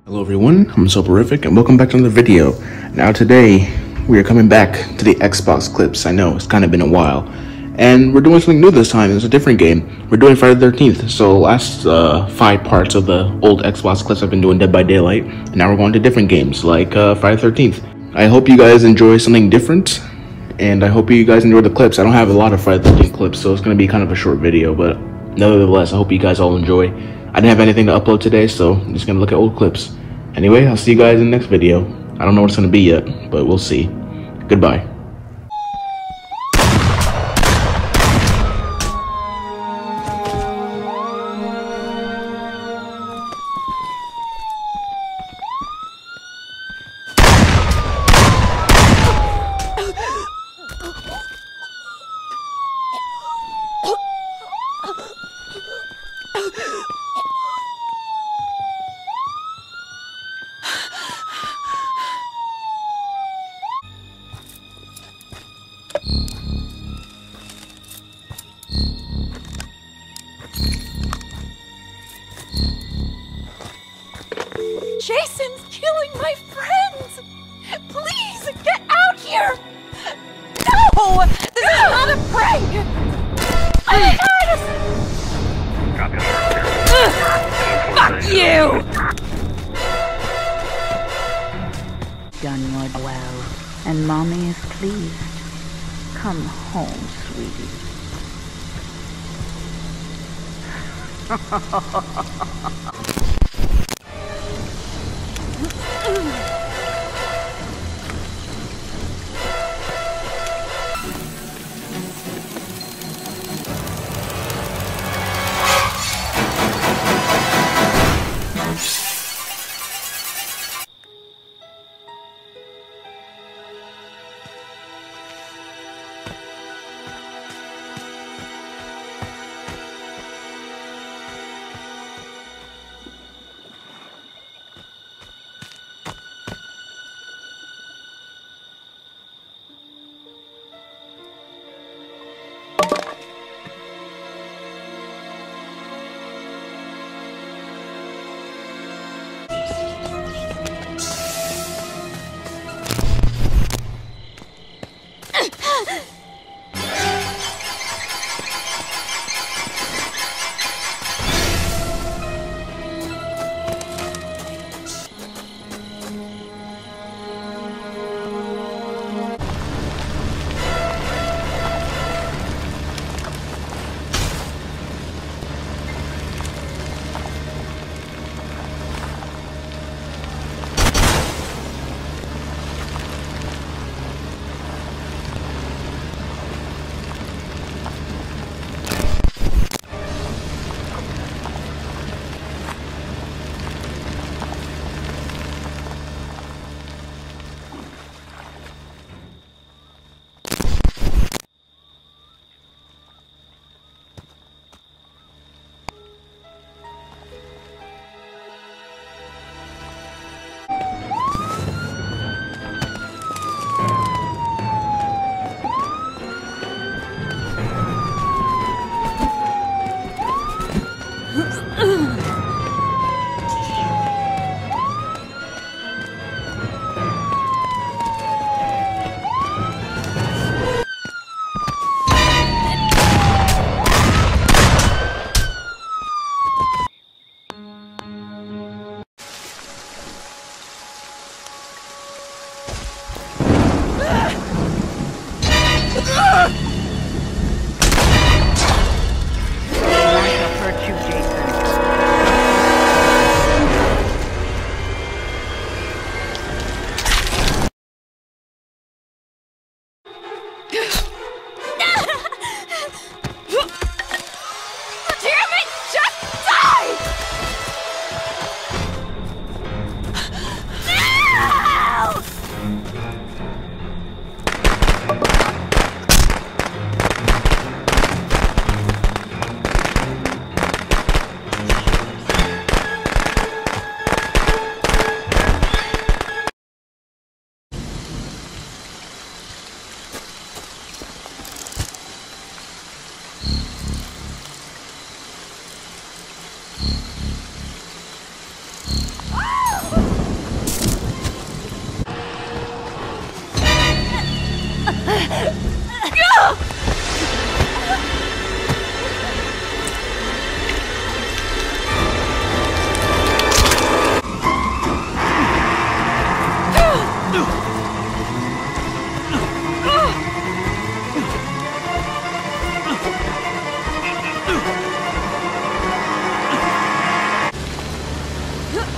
Hello everyone, I'm Soporific and welcome back to another video. Now today, we are coming back to the Xbox clips. I know, it's kind of been a while. And we're doing something new this time, it's a different game. We're doing Friday the 13th, so last 5 parts of the old Xbox clips I've been doing Dead by Daylight. And now we're going to different games, like Friday the 13th. I hope you guys enjoy something different, and I hope you guys enjoy the clips. I don't have a lot of Friday the 13th clips, so it's going to be kind of a short video, but nevertheless, I hope you guys all enjoy. I didn't have anything to upload today, so I'm just going to look at old clips. Anyway, I'll see you guys in the next video. I don't know what it's going to be yet, but we'll see. Goodbye. Jason's killing my friends! Please, get out here! No! This is not a prank! Oh my God! Fuck you! Done your well, and Mommy is pleased. Come home, sweetie.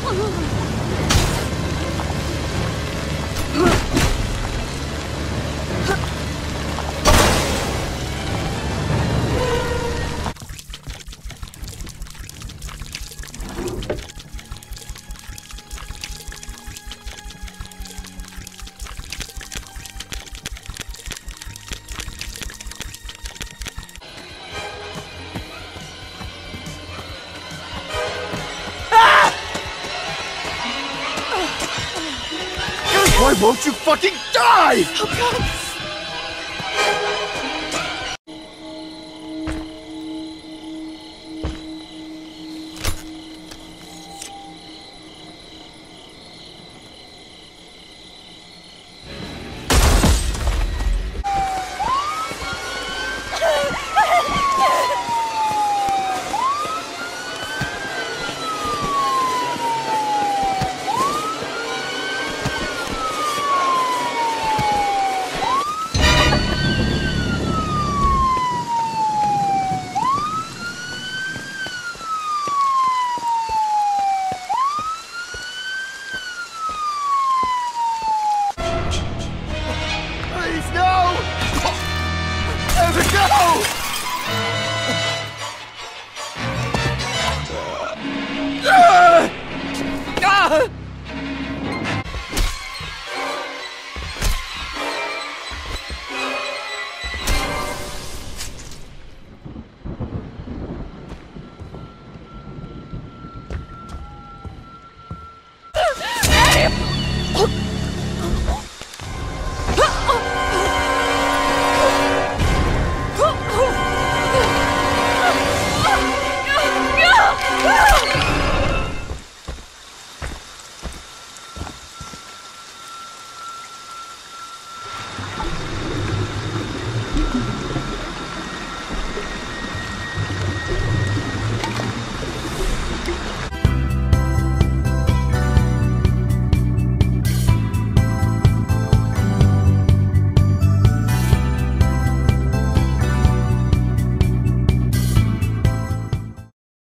Why won't you fucking die? Oh god!